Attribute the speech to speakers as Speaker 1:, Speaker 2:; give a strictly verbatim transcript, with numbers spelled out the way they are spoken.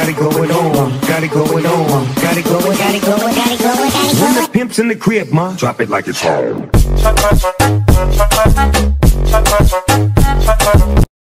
Speaker 1: got it going on, got it going on, got it going, got it going, got it going, got it going. When the pimp's in the crib, ma, drop it like it's home.